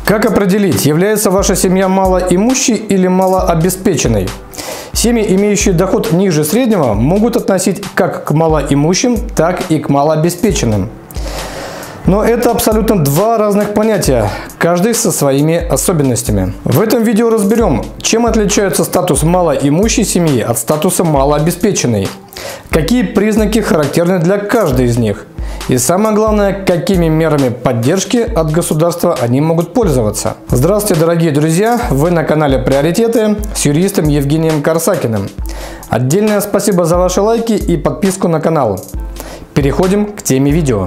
Как определить, является ваша семья малоимущей или малообеспеченной? Семьи, имеющие доход ниже среднего, могут относить как к малоимущим, так и к малообеспеченным. Но это абсолютно два разных понятия, каждый со своими особенностями. В этом видео разберем, чем отличается статус малоимущей семьи от статуса малообеспеченной, какие признаки характерны для каждой из них, и самое главное, какими мерами поддержки от государства они могут пользоваться. Здравствуйте, дорогие друзья! Вы на канале «Приоритеты» с юристом Евгением Корсакиным. Отдельное спасибо за ваши лайки и подписку на канал. Переходим к теме видео.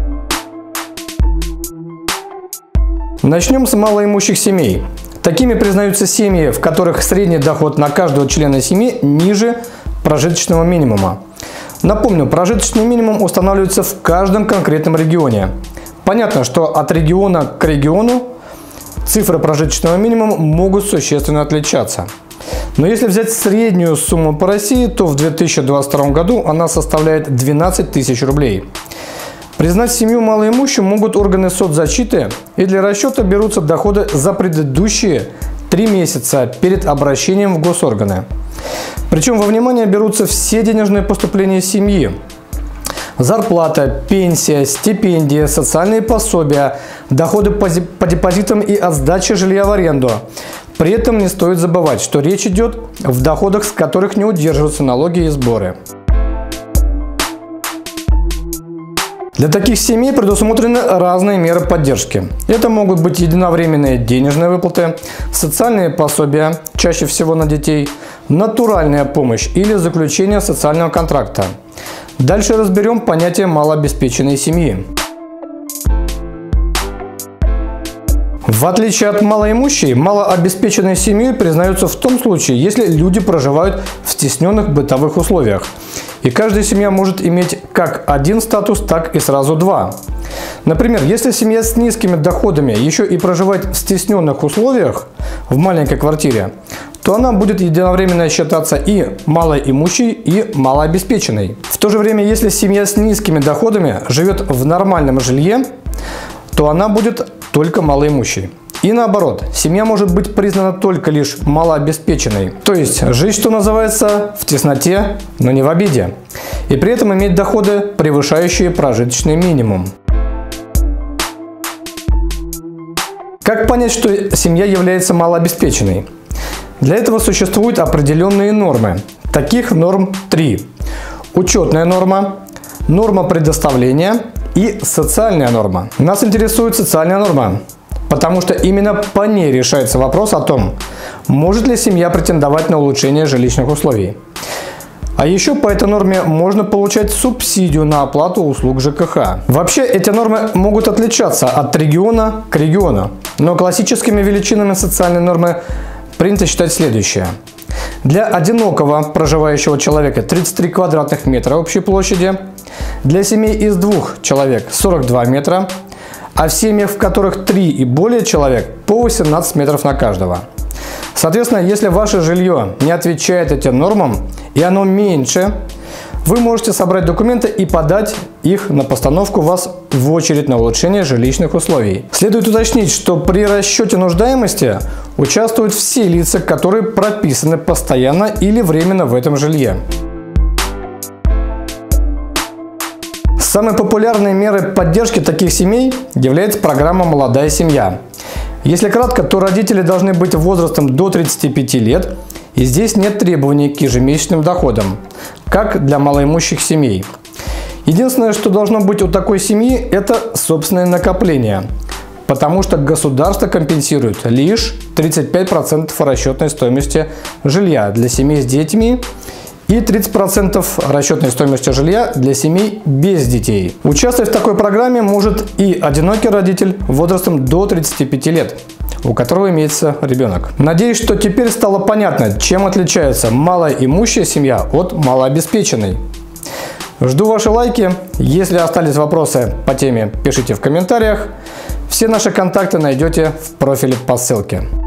Начнем с малоимущих семей. Такими признаются семьи, в которых средний доход на каждого члена семьи ниже прожиточного минимума. Напомню, прожиточный минимум устанавливается в каждом конкретном регионе. Понятно, что от региона к региону цифры прожиточного минимума могут существенно отличаться. Но если взять среднюю сумму по России, то в 2022 году она составляет 12 тысяч рублей. Признать семью малоимущей могут органы соцзащиты, и для расчета берутся доходы за предыдущие 3 месяца перед обращением в госорганы. Причем во внимание берутся все денежные поступления семьи. Зарплата, пенсия, стипендия, социальные пособия, доходы по депозитам и от сдачи жилья в аренду. При этом не стоит забывать, что речь идет в доходах, с которых не удерживаются налоги и сборы. Для таких семей предусмотрены разные меры поддержки. Это могут быть единовременные денежные выплаты, социальные пособия, чаще всего на детей, натуральная помощь или заключение социального контракта. Дальше разберем понятие малообеспеченной семьи. В отличие от малоимущей, малообеспеченной семьей признаются в том случае, если люди проживают в стесненных бытовых условиях. И каждая семья может иметь как один статус, так и сразу два. Например, если семья с низкими доходами еще и проживает в стесненных условиях в маленькой квартире, то она будет единовременно считаться и малоимущей, и малообеспеченной. В то же время, если семья с низкими доходами живет в нормальном жилье, то она будет только малоимущей. И наоборот, семья может быть признана только лишь малообеспеченной. То есть жить, что называется, в тесноте, но не в обиде. И при этом иметь доходы, превышающие прожиточный минимум. Как понять, что семья является малообеспеченной? Для этого существуют определенные нормы. Таких норм 3. Учетная норма, норма предоставления и социальная норма. Нас интересует социальная норма, потому что именно по ней решается вопрос о том, может ли семья претендовать на улучшение жилищных условий. А еще по этой норме можно получать субсидию на оплату услуг ЖКХ. Вообще эти нормы могут отличаться от региона к региону, но классическими величинами социальной нормы принято считать следующее. Для одинокого проживающего человека 33 квадратных метра общей площади, для семей из 2 человек 42 метра, а в семьях, в которых 3 и более человек, по 18 метров на каждого. Соответственно, если ваше жилье не отвечает этим нормам и оно меньше, вы можете собрать документы и подать их на постановку вас в очередь на улучшение жилищных условий. Следует уточнить, что при расчете нуждаемости участвуют все лица, которые прописаны постоянно или временно в этом жилье. Самой популярной мерой поддержки таких семей является программа «Молодая семья». Если кратко, то родители должны быть возрастом до 35 лет, и здесь нет требований к ежемесячным доходам, как для малоимущих семей. Единственное, что должно быть у такой семьи, это собственное накопление, потому что государство компенсирует лишь 35% расчетной стоимости жилья для семей с детьми и 30% расчетной стоимости жилья для семей без детей. Участвовать в такой программе может и одинокий родитель возрастом до 35 лет, у которого имеется ребенок. Надеюсь, что теперь стало понятно, чем отличается малоимущая семья от малообеспеченной. Жду ваши лайки. Если остались вопросы по теме, пишите в комментариях. Все наши контакты найдете в профиле по ссылке.